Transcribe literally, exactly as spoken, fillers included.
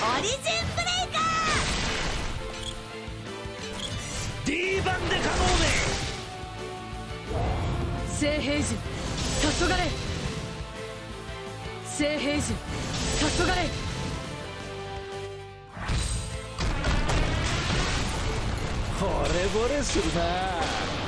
オリジンブレイカー D 版で可能で聖平時黄昏聖平時黄昏惚れ惚れするな。